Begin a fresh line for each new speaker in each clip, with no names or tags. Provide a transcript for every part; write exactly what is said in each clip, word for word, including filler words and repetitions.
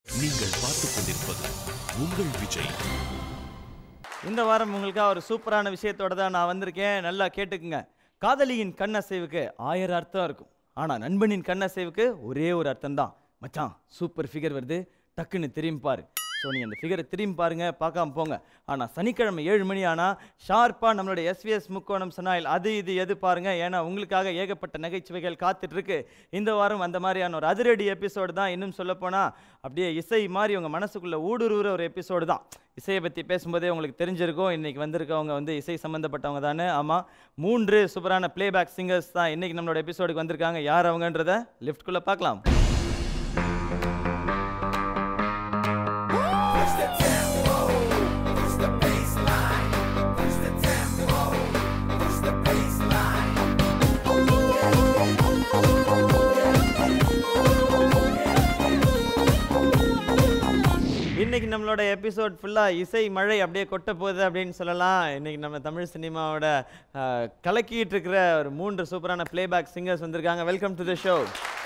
நீங்கள் பார்த்துக் கொண்டிருப்பது உங்கள் விஜய்.
இந்த வாரம் உங்களுக்காக ஒரு சூப்பரான விஷயத்தோட தான் நான் வந்திருக்கேன். நல்லா கேட்டுக்குங்க. காதலியின் கண்ணசைவுக்கு ஆயிரம் அர்த்தம் இருக்கும், ஆனா நண்பனின் கண்ணசைவுக்கு ஒரே ஒரு அர்த்தம் தான். மச்சான் சூப்பர் ஃபிகர் வருது, டக்குன்னு திரும்பி பாரு. ஸோ நீங்கள் அந்த ஃபிகரை திரும்பி பாருங்க, பார்க்காம போங்க. ஆனால் சனிக்கிழமை ஏழு மணி ஆனால் ஷார்ப்பாக நம்மளுடைய எஸ்விஎஸ் முக்கோணம் சொன்னால் அது இது எது பாருங்க. ஏன்னா உங்களுக்காக ஏகப்பட்ட நகைச்சுவைகள் காத்துட்டு இருக்கு. இந்த வாரம் அந்த மாதிரியான ஒரு அதிரடி எபிசோடு தான். இன்னும் சொல்லப்போனால் அப்படியே இசை மாதிரி உங்கள் மனசுக்குள்ளே ஊடுருவுற ஒரு எபிசோடு தான். இசையை பற்றி பேசும்போதே உங்களுக்கு தெரிஞ்சிருக்கும், இன்றைக்கி வந்திருக்கவங்க வந்து இசை சம்மந்தப்பட்டவங்க தானே. ஆமாம், மூன்று சூப்பரான பிளேபேக் சிங்கர்ஸ் தான் இன்றைக்கி நம்மளோட எபிசோடுக்கு வந்திருக்காங்க. யார் அவங்கன்றதை லிஃப்ட்குள்ளே பார்க்கலாம். இன்னைக்கு நம்மளோட எபிசோட் ஃபுல்லாக இசை மழை அப்படியே கொட்ட போகுது அப்படின்னு சொல்லலாம். இன்னைக்கு நம்ம தமிழ் சினிமாவோட கலக்கிட்டு இருக்கிற ஒரு மூன்று சூப்பரான பிளேபேக் சிங்கர்ஸ் வந்திருக்காங்க. Welcome to the show.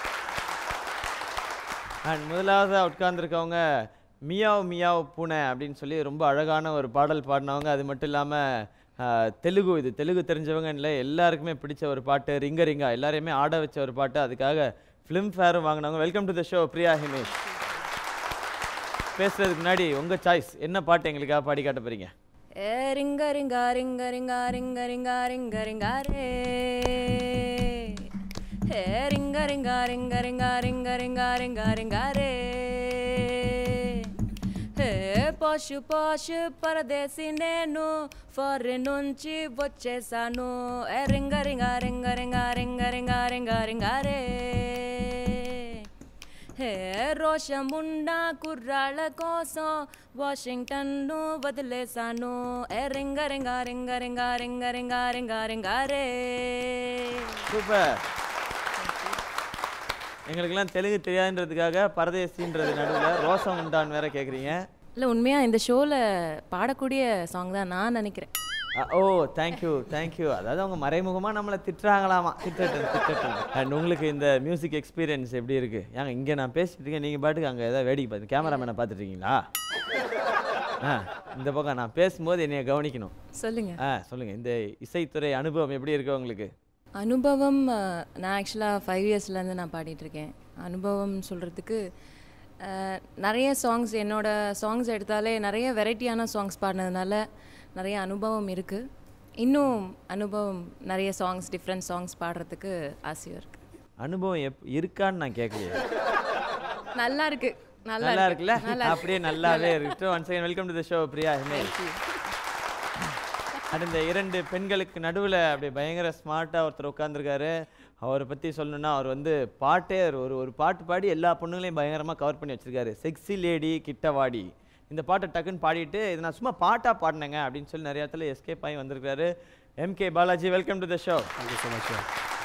And முதலாவது உட்கார்ந்துருக்கவங்க மியாவ் மியாவ் பூனை அப்படின்னு சொல்லி ரொம்ப அழகான ஒரு பாடல் பாடினவங்க. அது மட்டும் இல்லாமல் தெலுங்கு, இது தெலுங்கு தெரிஞ்சவங்க இல்லை, எல்லாருக்குமே பிடிச்ச ஒரு பாட்டு, ரிங்க ரிங்கா எல்லாரையுமே ஆட வச்ச ஒரு பாட்டு, அதுக்காக ஃபிலிம் ஃபேரும் வாங்கினவங்க. Welcome to the show Priya Himesh. பேசுறதுக்கு முன்னாடி உங்க சாய்ஸ் என்ன பாட்டு எங்களுக்காக பாடி காட்ட போறீங்க?
ஏ ரிங்க ரிங்கா ரிங்க ரிங்கா ரிங்க ரிங்கா ரிங்க ரிங்கா ரே, ஹே ரிங்க ரிங்கா ரிங்க ரிங்கா ரிங்க ரிங்கா ரிங்கா ரிங்கா ரே, హే పోషు పోషు పరదేశీ నేను ఫారెన్ నుంచి వచ్చేసాను, ఏ రింగ రింగ రింగ రింగ రింగ రింగ రింగ రింగ రే, హే రోషముండా కుర్రాళ్ళ కోసం వాషింగ్టన్ను వదిలేసాను, ఏ రింగ రింగ రింగ రింగ రింగ రింగ రింగ రింగ రే.
சூப்பர். எங்களுக்கெல்லாம் தெலுங்கு தெரியாதுன்றதுக்காக பரதேசின்றது நடுவில் ரோசம் உண்டான்னு வேற கேட்குறீங்க.
இல்லை, உண்மையாக இந்த ஷோவில் பாடக்கூடிய சாங் தான் நான் நினைக்கிறேன்.
Oh thank you thank you. அதாவது அவங்க மறைமுகமாக நம்மளை திட்டுறாங்களாமா. திட்டட்டும் திட்டட்டும். அண்ட் உங்களுக்கு இந்த மியூசிக் எக்ஸ்பீரியன்ஸ் எப்படி இருக்குது? ஏங்க இங்கே நான் பேசிட்டு இருக்கேன், நீங்கள் பாட்டுக்கு அங்கே ஏதாவது வேடிக்கை பார்த்து கேமராமேனை பார்த்துட்டு இருக்கீங்களா? ஆ இந்த பக்கம் நான் பேசும்போது என்னைய கவனிக்கணும்.
சொல்லுங்கள்.
ஆ சொல்லுங்கள். இந்த இசைத்துறை அனுபவம் எப்படி இருக்கு உங்களுக்கு?
அனுபவம், நான் ஆக்சுவலாக ஃபைவ் இயர்ஸ்லேருந்து நான் பாடிட்டுருக்கேன். அனுபவம் சொல்கிறதுக்கு நிறைய சாங்ஸ், என்னோடய சாங்ஸ் எடுத்தாலே நிறைய வெரைட்டியான சாங்ஸ் பாடினதுனால நிறைய அனுபவம் இருக்குது. இன்னும் அனுபவம், நிறைய சாங்ஸ், டிஃப்ரெண்ட் சாங்ஸ் பாடுறதுக்கு ஆசையாக இருக்குது. அனுபவம்
எப் இருக்கான்னு நான் கேட்கலையே.
நல்லா இருக்குது.
நல்லா இருக்குல்ல? அப்படியே நல்லாவே இருக்கு. Once again welcome to the show Priya Himesh. அந்த இரண்டு பெண்களுக்கு நடுவில் அப்படியே பயங்கர ஸ்மார்ட்டாக ஒருத்தர் உட்காந்துருக்காரு. அவரை பற்றி சொல்லணுன்னா, அவர் வந்து பாட்டே ஒரு ஒரு பாட்டு பாடி எல்லா பொண்ணுங்களையும் பயங்கரமாக கவர் பண்ணி வச்சுருக்காரு. செக்ஸி லேடி கிட்டவாடி இந்த பாட்டை டக்குன்னு பாடிட்டு, இது நான் சும்மா பாட்டாக பாடினேங்க அப்படின்னு சொல்லி நிறைய இடத்துல எஸ்கேப் ஆகி வந்திருக்காரு. MK Balaji, welcome to the show.
Thank you so much.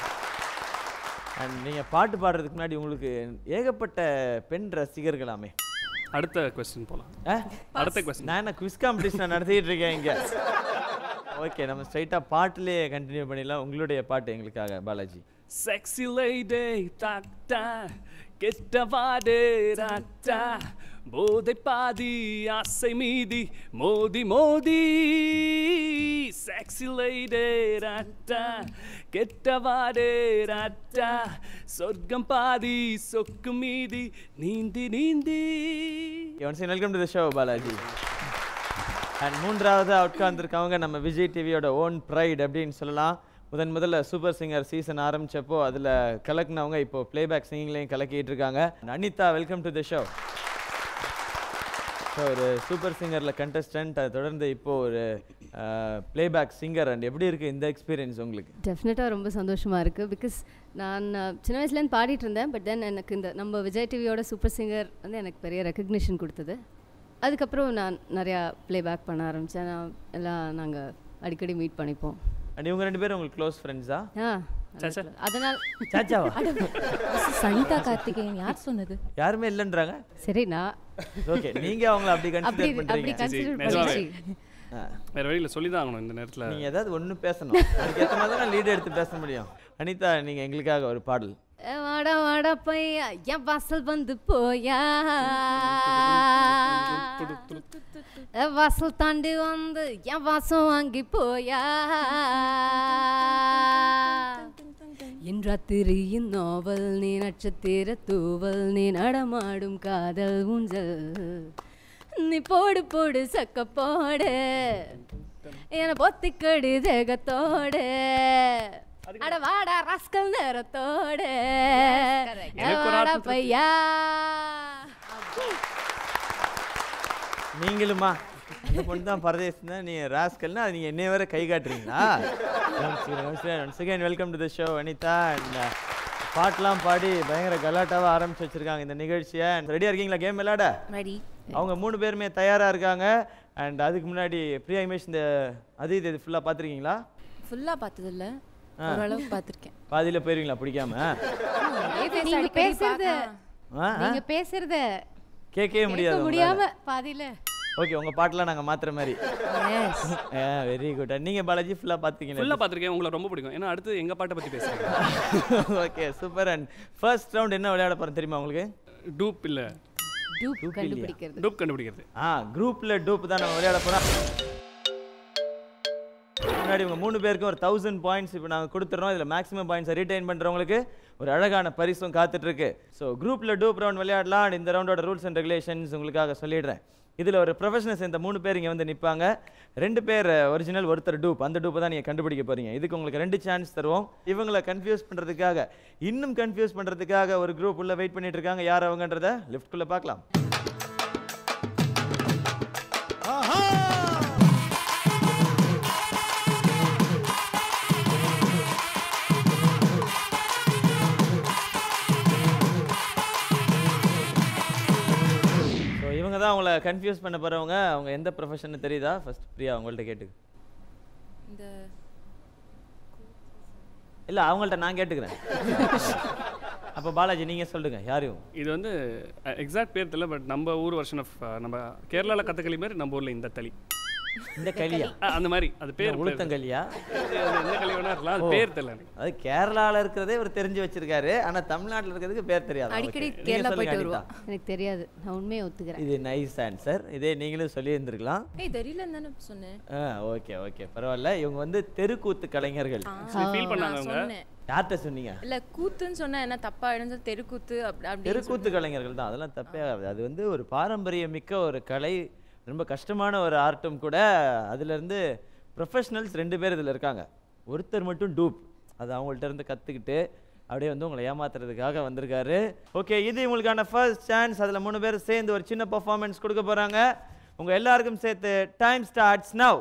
And நீங்கள் பாட்டு பாடுறதுக்கு முன்னாடி உங்களுக்கு ஏகப்பட்ட பெண் ரசிகர்களாமே.
அடுத்த கொஸ்டின் போகலாம். அடுத்த கொஸ்டின்.
நான் என்ன குவிஸ் காம்படிஷன் நடத்திட்டு இருக்கேன் இங்கே. ஓகே, நம்ம ஸ்ட்ரைட்டாக பாட்டிலே கண்டினியூ பண்ணிடலாம். உங்களுடைய பாட்டு எங்களுக்காக பாலாஜி.
Sexy lady, டாக்டா கெட்டவாடே ராட்டா, போதை பாதி ஆசை மீதி மோதி மோதி, sexy lady ராட்டா கெட்டவாடே ராட்டா, சொர்க்கம் பாதி சொக்கு மீதி நீந்தி நீந்தி.
Welcome to the show Balaji. And மூன்றாவது உட்கார்ந்துருக்கவங்க நம்ம விஜய் டிவியோட ஓன் ப்ரைட் அப்படின்னு சொல்லலாம். முதன் முதல்ல சூப்பர் சிங்கர் சீசன் ஆரம்பித்தப்போ அதில் கலக்குனவங்க இப்போ பிளேபேக் சிங்கிங்லேயும் கலக்கிட்டு இருக்காங்க. Anitha, welcome to the show. So ஒரு சூப்பர் சிங்கரில் கண்டஸ்டன்ட், அதை தொடர்ந்து இப்போது ஒரு பிளேபேக் சிங்கர். அண்ட் எப்படி இருக்குது இந்த எக்ஸ்பீரியன்ஸ் உங்களுக்கு?
டெஃபினட்டாக ரொம்ப சந்தோஷமாக இருக்குது. பிகாஸ் நான் சின்ன வயசுலேருந்து பாடிட்டு இருந்தேன். பட் தென் எனக்கு இந்த நம்ம விஜய் டிவியோட சூப்பர் சிங்கர் வந்து எனக்கு பெரிய ரெக்கக்னிஷன் கொடுத்தது. அதுக்கப்புறம் நான் நிறையா ப்ளேபேக் பண்ண ஆரம்பித்தேன். நான் எல்லாம் நாங்கள் அடிக்கடி மீட் பண்ணிப்போம்.
அண்ட் இவங்க ரெண்டு பேரும் உங்களுக்கு க்ளோஸ் ஃப்ரெண்ட்ஸா?
ஆ அதனால்
சாச்சாவா?
சனிதா கார்த்திகேயன் யார் சொன்னது?
யாருமே இல்லைன்றாங்க.
சரி, நான்
ஓகே, நீங்கள் அவங்கள அப்படி கன்சிடர் பண்ணுறீங்க.
வேற வழியில் சொல்லி தான் ஆகணும் இந்த நேரத்தில்.
நீங்கள் ஏதாவது ஒன்று பேசணும், அதுக்கு ஏற்ற மாதிரி தான் நான் லீடு எடுத்து பேச முடியும். அனிதா, நீங்கள் எங்களுக்காக ஒரு பாடல்.
வாடா வாடா பையா என் வாசல் வந்து போயா வாசல் தாண்டி வந்து என் வாசம் வாங்கி போயா என் ராத்திரியின் நோவல் நீ நட்சத்திர தூவல் நீ நடமாடும் காதல் ஊஞ்சல் நீ போடு போடு சக்க போடு என பொத்திக்கடி தேகத்தோடு அட வாடா ராஸ்கல் நேரத்தோடு வாடா பையா
நீங்களுமா அந்த பொண்ணு தான் பரதேசம் தான். நீங்கள் ராஸ்கல்னா அது நீங்கள் என்னைய வேற கை காட்டுறீங்களா? Once again welcome to the show Anitha. And பாட்டெலாம் பாடி பயங்கர கலாட்டாவாக ஆரம்பிச்சு வச்சுருக்காங்க இந்த நிகழ்ச்சியை. ரெடியாக இருக்கீங்களா கேம் விளையாட?
ரெடி.
அவங்க மூணு பேருமே தயாராக இருக்காங்க. அண்ட் அதுக்கு முன்னாடி பிரியா இமேஷ் இந்த அது இது ஃபுல்லாக பார்த்துருக்கீங்களா?
ஃபுல்லாக பார்த்ததில்ல, ஓரளவுக்கு பார்த்துருக்கேன்.
பாதியில் போயிருவீங்களா பிடிக்காம?
நீங்க பேசுறது நீங்க பேசுறத
கேட்கவே முடியாது
முடியாம பாதியில.
ஓகே, உங்க பாட்டெல்லாம் நாங்க மாத்துற மாதிரி.
Yes,
very good. நீங்க பாலாஜி ஃபுல்லா பாத்தீங்களா?
ஃபுல்லா பாத்திருக்கேன். உங்களுக்கு ரொம்ப பிடிக்கும். ஏன்னா அடுத்து எங்க பாட்டை பத்தி பேசுறீங்க.
Okay, super. And first round என்ன விளையாட போறோம் தெரியுமா உங்களுக்கு?
டூப் இல்ல,
டூப் கண்டுபிடிக்கிறது.
டூப் கண்டுபிடிக்கிறது.
ஆ, குரூப்ல டூப் தான் நம்ம விளையாட போறோம். முன்னாடி உங்க மூணு பேருக்கும் ஒரு தௌசண்ட் பாயிண்ட்ஸ் இப்போ நாங்கள் கொடுத்துறோம். இதில் மேக்ஸிமம் பாயிண்ட்ஸை ரிட்டைன் பண்ணுறவங்களுக்கு ஒரு அழகான பரிசும் காத்துட்டு இருக்கு. ஸோ குரூப்பில் டூப் ரவுண்ட் விளையாடலாம். இந்த ரவுண்டோட ரூல்ஸ் அண்ட் ரெகுலேஷன்ஸ் உங்களுக்காக சொல்லிடுறேன். இதில் ஒரு ப்ரொஃபஷனல்ஸ் இந்த மூணு பேர் இங்கே வந்து நிற்பாங்க. ரெண்டு பேர் ஒரிஜினல், ஒருத்தர் டூப். அந்த டூப்பை தான் நீங்கள் கண்டுபிடிக்க போறீங்க. இதுக்கு உங்களுக்கு ரெண்டு சான்ஸ் தருவோம். இவங்களை கன்ஃபியூஸ் பண்ணுறதுக்காக, இன்னும் கன்ஃபியூஸ் பண்ணுறதுக்காக ஒரு குரூப் உள்ள வெயிட் பண்ணிட்டு இருக்காங்க. யார் அவங்கன்றத லிஃப்ட்குள்ளே பார்க்கலாம். இவங்க தான் அவங்கள கன்ஃபியூஸ் பண்ண போறவங்க. அவங்க எந்த ப்ரொஃபஷன் தெரியுதா? ஃபர்ஸ்ட் பிரியா அவங்கள்ட்ட கேட்டு.
இந்த
இல்ல, அவங்கள்ட்ட நான் கேட்டுக்கிறேன். அப்போ பாலாஜி நீங்க சொல்லுங்க, யாரும்
இது வந்து எக்ஸாக்ட் பேர் தெரியல, பட் நம்ம ஊர் வருஷன் ஆஃப் நம்ம கேரளால கதகளி மாதிரி நம்ம ஊர்ல இந்த தளி,
இந்த களியா
அந்த மாதிரி அது பேர்
உளுத்தங்களியா?
எந்த களி வேணா இருக்கலாம், அது பேர் தெரியல எனக்கு.
அது கேரளால இருக்கிறதே இவர் தெரிஞ்சு வச்சிருக்காரு. ஆனா தமிழ்நாட்டுல இருக்கிறதுக்கு பேர் தெரியாது.
அடிக்கடி கேரளா போயிட்டு வருவா.
எனக்கு தெரியாது, நான் உண்மையை ஒத்துக்கிறேன்.
இது நைஸ் ஆன்சர். இதே நீங்களும் சொல்லி இருந்திருக்கலாம்.
ஏய், தெரியலன்னு தானே சொன்னேன்.
ஆ, ஓகே ஓகே, பரவாயில்ல. இவங்க வந்து தெருக்கூத்து கலைஞர்கள்.
ஃபீல் பண்ணாங்க அவங்க.
யார்கிட்ட சொன்னீங்க?
இல்ல, கூத்துன்னு சொன்னா என்ன தப்பா எழுந்து தெருக்கூத்து அப்படி அப்படி.
தெருக்கூத்து கலைஞர்கள் தான், அதெல்லாம் தப்பே ஆகாது. அது வந்து ஒரு பாரம்பரிய மிக்க ஒரு கலை, ரொம்ப கஷ்டமான ஒரு ஆர்ட்டும் கூட. அதுலேருந்து ப்ரொஃபஷ்னல்ஸ் ரெண்டு பேர் இதில் இருக்காங்க. ஒருத்தர் மட்டும் டூப், அது அவங்கள்ட்ட இருந்து கற்றுக்கிட்டு அப்படியே வந்து உங்களை ஏமாத்துறதுக்காக வந்திருக்காரு. ஓகே, இது உங்களுக்கான ஃபர்ஸ்ட் சான்ஸ். அதில் மூணு பேர் சேர்ந்து ஒரு சின்ன பர்ஃபார்மன்ஸ் கொடுக்க போகிறாங்க. உங்கள் எல்லாருக்கும் சேர்த்து time starts now.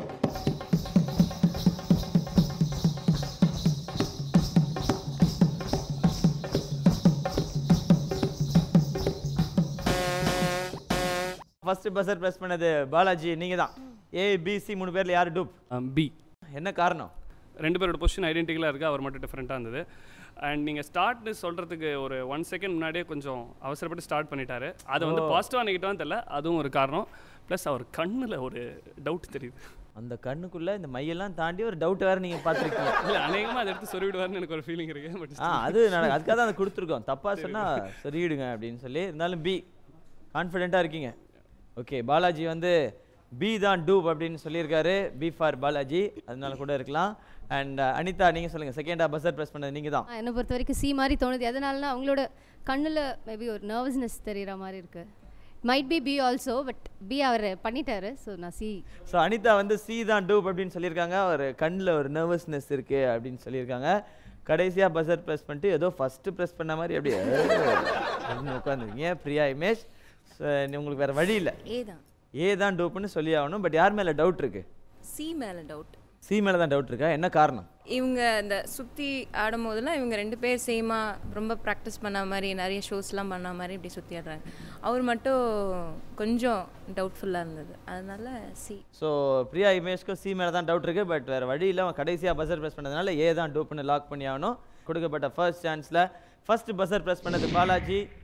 First buzzer press பண்ணது பாலாஜி, நீங்க தான். ஏ பி சி மூணு பேர்ல யார் டூப்?
பி.
என்ன காரணம்?
ரெண்டு பேரோட பொசிஷன் ஐடென்டிக்கலாக இருக்குது, அவர் மட்டும் டிஃப்ரெண்ட்டாக இருந்தது. அண்ட் நீங்கள் ஸ்டார்ட்னு சொல்கிறதுக்கு ஒரு ஒன் செகண்ட் முன்னாடியே கொஞ்சம் அவசரப்பட்டு ஸ்டார்ட் பண்ணிட்டாரு. அதை வந்து பாசிட்டிவாக நெகட்டிவாக தெரியல, அதுவும் ஒரு காரணம். ப்ளஸ் அவர் கண்ணில் ஒரு டவுட் தெரியுது.
அந்த கண்ணுக்குள்ள இந்த மையெல்லாம் தாண்டி ஒரு டவுட் வேறு நீங்கள் பார்த்துருக்கீங்க.
இல்லை, அநேகமாக அதை எடுத்து சொருவிடுவார்னு எனக்கு ஒரு ஃபீலிங் இருக்குது. பட்
ஆ, அது நான் அதுக்காக தான் அதை கொடுத்துருக்கோம். தப்பாக சொன்னால் சொல்லிவிடுங்க அப்படின்னு சொல்லி. இருந்தாலும் பி கான்ஃபிடென்ட்டாக இருக்கீங்க. ஓகே, பாலாஜி வந்து பி தான் டூப் அப்படின்னு சொல்லியிருக்காரு. பி ஃபார் பாலாஜி, அதனால கூட இருக்கலாம். அண்ட் அனிதா நீங்கள் சொல்லுங்கள், செகண்டாக பஸர் ப்ரெஸ் பண்ணது நீங்கள் தான்.
என்னை பொறுத்த வரைக்கும் சி மாதிரி தோணுது. எதனாலனா அவங்களோட கண்ணில் மேபி ஒரு நர்வஸ்னஸ் தெரிகிற மாதிரி இருக்குது. Might be B also, but B அவர் பண்ணிட்டாரு. ஸோ நான் சி.
ஸோ அனிதா வந்து சி தான் டூப் அப்படின்னு சொல்லியிருக்காங்க. ஒரு கண்ணில் ஒரு நர்வஸ்னஸ் இருக்குது அப்படின்னு சொல்லியிருக்காங்க. கடைசியாக பஸர் ப்ரெஸ் பண்ணிட்டு ஏதோ ஃபஸ்ட்டு ப்ரெஸ் பண்ண மாதிரி அப்படியே உட்காந்துருக்கீங்க. பிரியா இமேஷ், உங்களுக்கு வேறு வழி இல்லை,
ஏ தான்
ஏ தான் டூப்னு சொல்லி ஆகணும். பட் யார் மேலே டவுட் இருக்கு?
சி மேல டவுட்.
சி மேலே தான் டவுட் இருக்கா? என்ன காரணம்?
இவங்க இந்த சுற்றி ஆடும் போதெல்லாம் இவங்க ரெண்டு பேர் சேமாக ரொம்ப ப்ராக்டிஸ் பண்ண மாதிரி, நிறைய ஷோஸ்லாம் பண்ண மாதிரி இப்படி சுற்றி ஆடுறாங்க. அவர் மட்டும் கொஞ்சம் டவுட்ஃபுல்லாக இருந்தது, அதனால சி.
ஸோ பிரியா இமேஷ்க்கும் சி மேலே தான் டவுட் இருக்குது. பட் வேறு வழி இல்லை, அவன் கடைசியாக பஸர் ப்ரெஸ் பண்ணதுனால ஏ தான் டூப்னு லாக் பண்ணி ஆகணும். கொடுக்கப்பட்ட ஃபர்ஸ்ட் சான்ஸில் ஃபர்ஸ்ட் பஸர் ப்ரெஸ் பண்ணது பாலாஜி.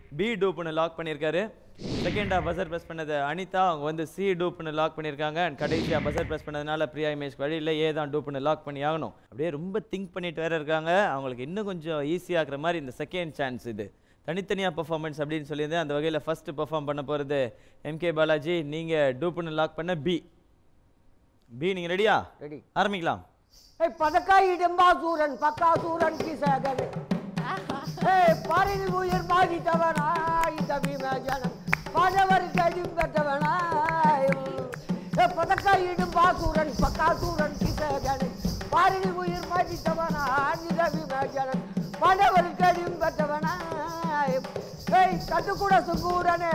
பி டூப்னு லாக் பண்ணியிருக்காரு. செகண்டாக பஸர் ப்ரெஸ் பண்ணது அனிதா, அவங்க வந்து சி டூப்னு லாக் பண்ணியிருக்காங்க. அண்ட் கடைசியாக பஸர் ப்ரெஸ் பண்ணதுனால பிரியா இமேஜ் வழியில் ஏ தான் டூப்னு லாக் பண்ணி ஆகணும். அப்படியே ரொம்ப திங்க் பண்ணிட்டு வேறு இருக்காங்க. அவங்களுக்கு இன்னும் கொஞ்சம் ஈஸியாகிற மாதிரி இந்த செகண்ட் சான்ஸ் இது தனித்தனியாக பர்ஃபார்மன்ஸ் அப்படின்னு சொல்லியிருந்தேன். அந்த வகையில் ஃபஸ்ட்டு பர்ஃபார்ம் பண்ண போகிறது எம்கே பாலாஜி. நீங்கள் டூப்னு லாக் பண்ண பி. பி நீங்கள் ரெடியா?
ரெடி.
ஆரம்பிக்கலாம்.
பதக்காய் இடம்பாசூரன் பக்காசூரன் கிசகன் பாரில் உயிர் மாகிட்டவனாய் இந்த பீமஜனன் பாடவர் கடிம் பெற்றவனாய் பதக்காய் இடம்பாசூரன் பக்காசூரன் கிசகன் பாரில் உயிர் மாகிட்டவனாய் இந்த பீமஜனன் பாடவர் கடிம் பெற்றவனாய் கட்டுக்கூட சுங்கூரனே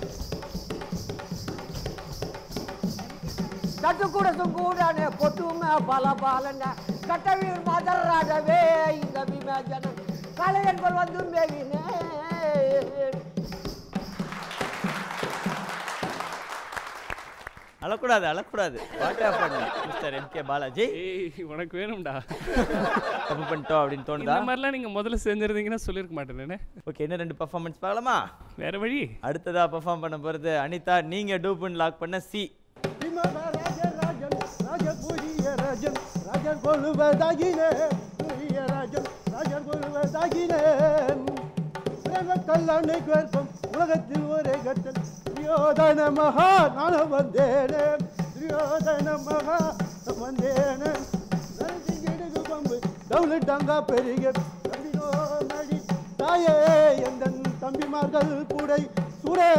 கட்டுக்கூட சுங்கூரனே பொட்டுமே பல பாலன கட்டவீர் மதராடவே இந்த பீமஜனன் கலை என்பவர் வந்து மேவினே.
அழக்கூடாது அழக்கூடாது. What happen mister MK Balaji?
ஏய் உனக்கு வேணும்டா.
தப்பு பண்ணிட்டோம் அப்படின்னு தோணுதா?
இந்த மாதிரிலாம் நீங்கள் முதல்ல செஞ்சிருந்தீங்கன்னா சொல்லியிருக்க மாட்டேனே.
ஓகே, இன்னும் ரெண்டு பர்ஃபார்மன்ஸ் பார்க்கலாமா?
வேற வழி.
அடுத்ததாக பர்ஃபார்ம் பண்ண போகிறது அனிதா. நீங்கள் டூப்னு லாக் பண்ண சி.
ராஜன் ராஜன் கொள்வதாகினே ராஜன் ராஜன் கொள்வதாகினே கல்லாண்டை கேட்போம் உலகத்தில் ஒரே கட்டன் துரியோதன மகா நான வந்தேனே துரியோதன மகா வந்தேனே நரசிங்கிடுகு பம்பு டவுலிட்டாங்க பெருக தம்பினோ நடி தாயே எந்த தம்பிமார்கள் கூடை சுரே.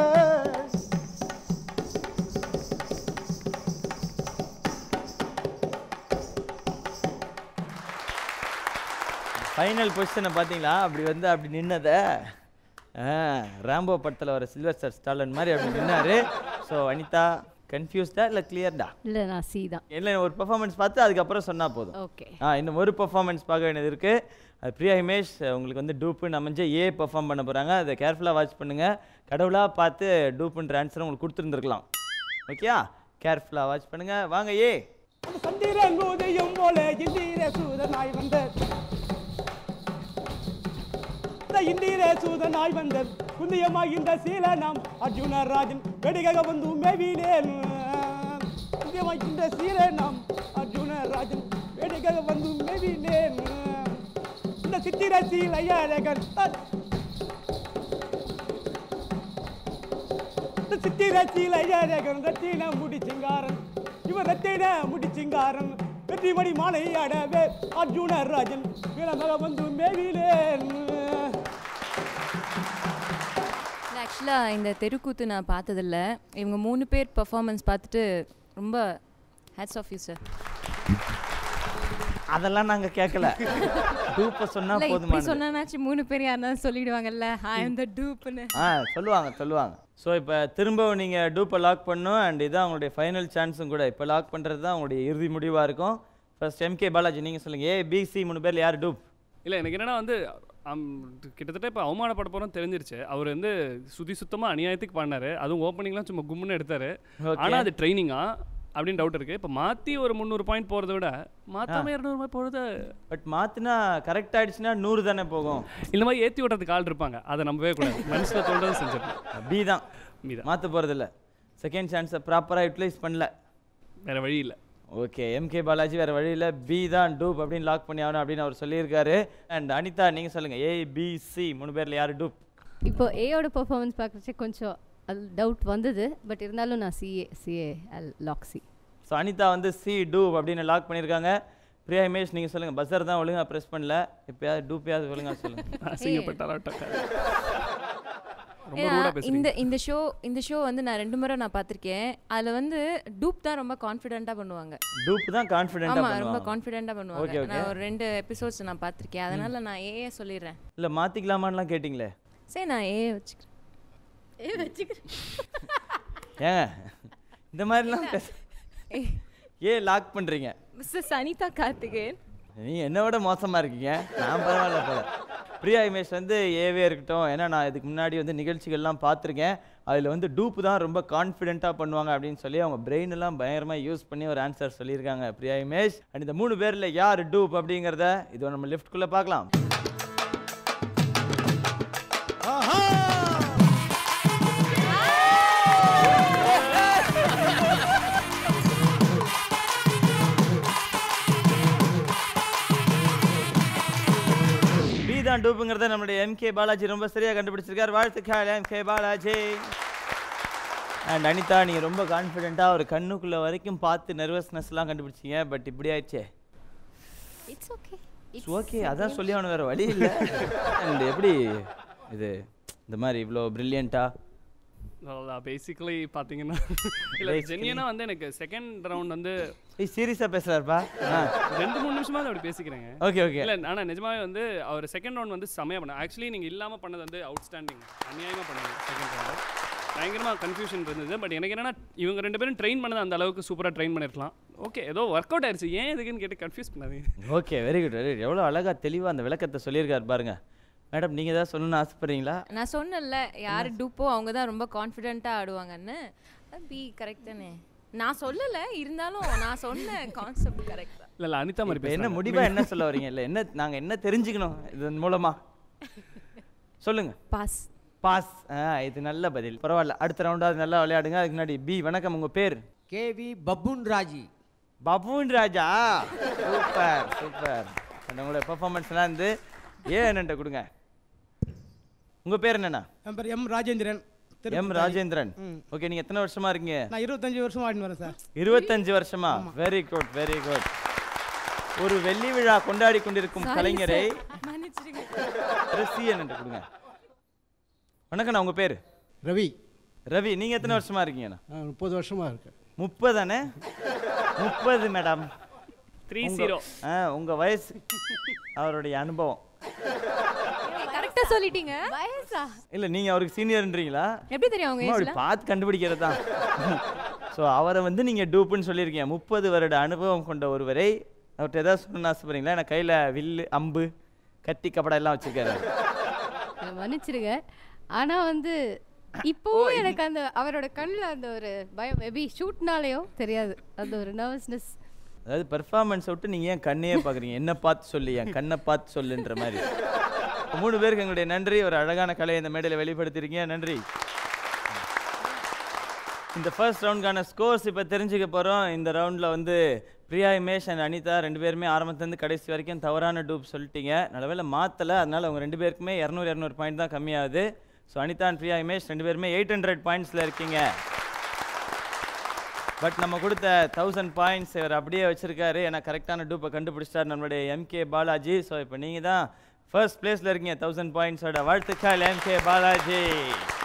ஃபைனல் பொசிஷனை பார்த்தீங்களா? அப்படி வந்து அப்படி நின்னதை ராம்போ படத்தில் வர சில்வஸ்டர் ஸ்டாலன் மாதிரி அப்படி நின்னாரு. ஸோ அனிதா கன்ஃபியூஸ்டா இல்லை கிளியர்டா?
இல்லை நான் சி தான்.
இல்லை, ஒரு பர்ஃபார்மன்ஸ் பார்த்து அதுக்கப்புறம் சொன்னால் போதும்.
ஓகே.
ஆ இன்னும் ஒரு பர்ஃபார்மன்ஸ் பார்க்க வேண்டியது இருக்குது. அது பிரியா இமேஷ் உங்களுக்கு வந்து டூப்புன்னு அமைஞ்ச ஏ பர்ஃபார்ம் பண்ண போகிறாங்க. அதை கேர்ஃபுல்லாக வாட்ச் பண்ணுங்கள். கடவுளாக பார்த்து டூப்புன்ற ஆன்சரை உங்களுக்கு கொடுத்துருந்துருக்கலாம். ஓகேயா? கேர்ஃபுல்லாக வாட்ச் பண்ணுங்கள். வாங்க ஏ.
சந்திரன் உதயம் போல இந்திர சூதனாய் வந்த இந்திர சூதனாய் வந்த புண்ணியமாய் இந்த சீல நாம் அர்ஜுன ராஜன் வெடிகக வந்து மேவினேன் புண்ணியமாய் இந்த சீல நாம் அர்ஜுன ராஜன் வெடிகக வந்து மேவினேன் இந்த சித்திர சீலையழகன் சித்திர சீலையழகன் ரத்தின முடிச்சிங்காரன் இவர் ரத்தின முடிச்சிங்காரன் வெற்றிமணி மாலை அடவே அர்ஜுன ராஜன் விலமக வந்து மேவினேன்.
ஆக்சுவலாக இந்த தெருக்கூத்து நான் பார்த்ததில்ல. இவங்க மூணு பேர் பர்ஃபார்மன்ஸ் பார்த்துட்டு ரொம்ப ஹேட்ஸ் ஆஃப் யூ சார்.
அதெல்லாம் நாங்கள் கேட்கல. டூப்பை சொன்னால் போதுமா?
சொன்னாச்சு மூணு பேர் யாருன்னா சொல்லிடுவாங்கல்ல ஐ அம் த டூப்னு.
ஆ சொல்லுவாங்க சொல்லுவாங்க. ஸோ இப்போ திரும்பவும் நீங்கள் டூப்பை லாக் பண்ணும். அண்ட் இதுதான் உங்களுடைய ஃபைனல் சான்ஸும் கூட. இப்போ லாக் பண்ணுறது தான் உங்களுடைய இறுதி முடிவாக இருக்கும். ஃபர்ஸ்ட் எம்கே பாலாஜி நீங்கள் சொல்லுங்கள். ஏ பிசி மூணு பேரில் யார் டூப்?
இல்லை எனக்கு என்னன்னா வந்து கிட்டத்தட்ட இப்போ அவமானப்பட போகிறோம் தெரிஞ்சிருச்சு. அவர் வந்து சுற்றி சுத்தமாக அநியாயத்துக்கு பண்ணார். அதுவும் ஓப்பனிங்லாம் சும்மா கும்முன்னு எடுத்தார். ஆனால் அது ட்ரைனிங்கா அப்படின்னு டவுட் இருக்குது. இப்போ மாற்றி ஒரு முந்நூறு பாயிண்ட் போகிறத விட மாற்றாம இரநூறு பாயிண்ட் போகிறது.
பட் மாற்றினா கரெக்ட் ஆகிடுச்சுன்னா நூறு தானே போகும்.
இந்த மாதிரி ஏற்றி விட்றதுக்கு ஆள் இருப்பாங்க. அதை நம்பவே கூடாது. மனசில் தோன்றதை செஞ்சிருக்கோம்.
பி தான்
பி தான்
மாற்ற போகிறதில்ல. செகண்ட் சான்ஸை ப்ராப்பராக யூட்டிலைஸ் பண்ணல.
வேறு வழி இல்லை.
ஓகே, எம்கே பாலாஜி வேறு வழியில் பி தான் டூப் அப்படின்னு லாக் பண்ணி ஆகணும் அப்படின்னு அவர் சொல்லியிருக்காரு. அண்ட் அனிதா நீங்கள் சொல்லுங்கள். ஏ பிசி மூணு பேரில் யார் டூப்?
இப்போ ஏயோட பர்ஃபார்மன்ஸ் பார்க்குறச்சே கொஞ்சம் அது டவுட் வந்தது. பட் இருந்தாலும் நான் சிஏ சிஏ லாக் சி.
ஸோ அனிதா வந்து சி டூப் அப்படின்னு லாக் பண்ணியிருக்காங்க. பிரியா இமேஷ் நீங்கள் சொல்லுங்கள். பஸ்ஸர் தான் ஒழுங்காக ப்ரெஸ் பண்ணல. எப்போயாவது டூப்பையாவது ஒழுங்காக சொல்லுங்கள்.
அசிங்கப்பட்டாராட்ட.
இந்த இந்த ஷோ இந்த ஷோ வந்து நான் ரெண்டு முறை நான் பார்த்துருக்கேன். அதில் வந்து டூப் தான் ரொம்ப கான்ஃபிடென்ட்டாக பண்ணுவாங்க.
டூப் தான் கான்ஃபிடென்ட்டாக பண்ணுவாங்க.
ரொம்ப கான்ஃபிடென்ட்டாக பண்ணுவாங்க. நான் ஒரு ரெண்டு எபிசோட்ஸ் நான் பார்த்துருக்கேன். அதனால நான் ஏஏ சொல்லிடுறேன்.
இல்லை மாற்றிக்கலாமான்லாம் கேட்டிங்களே.
சரி நான் ஏ வச்சுக்கிறேன். ஏ வச்சுக்கிறேன்.
ஏங்க இந்த மாதிரிலாம் பேச ஏ லாக் பண்ணுறீங்க?
மிஸ்டர் சனிதா கார்த்திகேயன்
நீ என்னை விட மோசமாக இருக்கீங்க. நான் பரவாயில்ல போல. பிரியா இமேஷ் வந்து ஏவே இருக்கட்டும். ஏன்னா நான் இதுக்கு முன்னாடி வந்து நிகழ்ச்சிகள்லாம் பார்த்துருக்கேன். அதில் வந்து டூப்பு தான் ரொம்ப கான்ஃபிடென்ட்டாக பண்ணுவாங்க அப்படின்னு சொல்லி அவங்க பிரெயின் எல்லாம் பயங்கரமாக யூஸ் பண்ணி ஒரு ஆன்சர் சொல்லியிருக்காங்க பிரியா இமேஷ். அண்ட் இந்த மூணு பேரில் யார் டூப் அப்படிங்கிறத இது நம்ம லெஃப்ட்குள்ளே பார்க்கலாம். தான் டூப்புங்கிறத நம்மளுடைய எம்கே பாலாஜி ரொம்ப சரியாக கண்டுபிடிச்சிருக்காரு. வாழ்த்துக்கள் எம்கே பாலாஜி. அண்ட் அனிதா, நீங்கள் ரொம்ப கான்ஃபிடென்ட்டாக ஒரு கண்ணுக்குள்ளே வரைக்கும் பார்த்து நர்வஸ்னஸ்லாம் கண்டுபிடிச்சிங்க. பட் இப்படி ஆயிடுச்சே.
இட்ஸ் ஓகே
இட்ஸ் ஓகே, அதான் சொல்லி அவனு வேறு வழி இல்லை. அண்ட் எப்படி இது இந்த மாதிரி இவ்வளோ ப்ரில்லியண்ட்டாக
பேசிக்கலி பார்த்தீங்கன்னா இல்லை ஜென்யனாக வந்து எனக்கு செகண்ட் ரவுண்ட் வந்து
சீரியஸாக பேசுகிறாருப்பா.
ரெண்டு மூணு நிமிஷமாக அப்படி பேசிக்கிறேங்க.
Okay okay.
இல்லை ஆனால் நிஜமாவே வந்து அவர் செகண்ட் ரவுண்ட் வந்து செமையாக பண்ண. ஆக்சுவலி நீங்கள் இல்லாமல் பண்ணது வந்து அவுட்ஸ்டாண்டிங், அநியாயமாக பண்ணுங்க. செகண்ட் ரவுண்ட் பயங்கரமாக கன்ஃபியூஷன் இருந்தது. பட் எனக்கு என்னன்னா இவங்க ரெண்டு பேரும் ட்ரெயின் பண்ணது அந்த அளவுக்கு சூப்பராக ட்ரெயின் பண்ணிருக்கலாம். ஓகே, ஏதோ ஒர்க் அவுட் ஆயிடுச்சு, ஏன் எதுக்குன்னு கேட்டு கன்ஃபியூஸ் பண்ணாதீங்க.
Okay, very good very good. எவ்வளோ அழகாக தெளிவாக அந்த விளக்கத்தை சொல்லியிருக்காரு பாருங்க. மேடம், நீங்கள் ஏதாவது சொல்லணும்னு ஆசைப்படுறீங்களா?
நான் சொன்னேன்ல, யார் டூப்போ அவங்க தான் ரொம்ப கான்ஃபிடென்ட்டாக ஆடுவாங்கன்னு. பி கரெக்ட் தானே? நான் சொல்லலை, இருந்தாலும் நான் சொன்ன கான்செப்ட் கரெக்ட் தான்.
இல்லை இல்லை அனிதா மாதிரி
இப்போ என்ன முடிவாக என்ன சொல்ல வரீங்க? இல்லை என்ன நாங்கள் என்ன தெரிஞ்சுக்கணும் இதன் மூலமாக சொல்லுங்கள்.
Pass
pass. ஆ, இது நல்ல பதில். பரவாயில்ல, அடுத்த ரவுண்டாவது நல்லா விளையாடுங்க. அதுக்கு முன்னாடி பி, வணக்கம், உங்கள் பேர்?
KV Pappun Raji.
Pappun Raja, super super. உங்களோட பெர்ஃபார்மன்ஸ்லாம் இருந்து ஏன் என்னன்ட்ட கொடுங்க. உங்கள் பேர் என்னண்ணா?
என் பேர் M Rajendran.
M Rajendran. Okay, நீங்கள் எத்தனை வருஷமா இருக்கீங்க?
நான் இருபத்தஞ்சு வருஷம் ஆடின்னு வரேன் சார்.
இருபத்தஞ்சு வருஷமா? Very good very good. ஒரு வெள்ளி விழா கொண்டாடி கொண்டிருக்கும் கலைஞரை சி என்னன்ட்ட கொடுங்க. வணக்கண்ணா, உங்கள் பேர்?
ரவி.
ரவி, நீங்கள் எத்தனை வருஷமா இருக்கீங்கண்ணா?
முப்பது வருஷமா இருக்கேன்.
முப்பதானே? முப்பது மேடம்.
Three zero.
ஆ, உங்கள் வயசு, அவருடைய அனுபவம்.
கரெக்டாக சொல்லிட்டீங்க.
வயசா?
இல்லை, நீங்கள் அவருக்கு சீனியர்ன்றீங்களா?
எப்படி தெரியும் அவங்க
அப்படி பார்த்து கண்டுபிடிக்கிறது தான். ஸோ அவரை வந்து நீங்கள் டூப்புன்னு சொல்லியிருக்கீங்க. முப்பது வருட அனுபவம் கொண்ட ஒருவரை அவர்கிட்ட ஏதாவது சொல்லணும்னு ஆசைப்படுறீங்களா? எனக்கு கையில் வில்லு, அம்பு, கத்தி, கப்படா எல்லாம் வச்சுருக்காரு.
மன்னிச்சிருங்க, ஆனால் வந்து இப்போவும் எனக்கு அந்த அவரோட கண்ணில் அந்த ஒரு பயம், மேபி ஷூட்னாலேயோ தெரியாது, அந்த ஒரு நர்வஸ்னஸ்.
அதாவது பெர்ஃபார்மன்ஸை விட்டு நீங்கள் ஏன் கண்ணையே பார்க்குறீங்க? என்ன பார்த்து சொல்லி, என் கண்ணை பார்த்து சொல்லுன்ற மாதிரி. மூணு பேருக்கு எங்களுடைய நன்றி. ஒரு அழகான கலையை இந்த மேடையில் வெளிப்படுத்திருக்கீங்க, நன்றி. இந்த ஃபர்ஸ்ட் ரவுண்டுக்கான ஸ்கோர்ஸ் இப்போ தெரிஞ்சுக்க போகிறோம். இந்த ரவுண்டில் வந்து பிரியா இமேஷ் அண்ட் அனிதா ரெண்டு பேருமே ஆரம்பத்துலேருந்து கடைசி வரைக்கும் தவறான டூப் சொல்லிட்டீங்க. நல்லவேளை மாற்றலை, அதனால் அவங்க ரெண்டு பேருக்குமே இரநூறு இரநூறு பாயிண்ட் தான் கம்மியாகுது. ஸோ அனிதா அண்ட் பிரியா இமேஷ் ரெண்டு பேருமே எயிட் ஹண்ட்ரட் பாயிண்ட்ஸில் இருக்கீங்க. பட் நம்ம கொடுத்த தௌசண்ட் பாயிண்ட்ஸ் இவர் அப்படியே வச்சுருக்காரு. ஏன்னா கரெக்டான டூப்பை கண்டுபிடிச்சிட்டார் நம்மளுடைய எம்கே பாலாஜி. ஸோ இப்போ நீங்கள் தான் ஃபர்ஸ்ட் பிளேஸில் இருக்கீங்க தௌசண்ட் பாயிண்ட்ஸோட. வாழ்த்துக்கள் எம்கே பாலாஜி.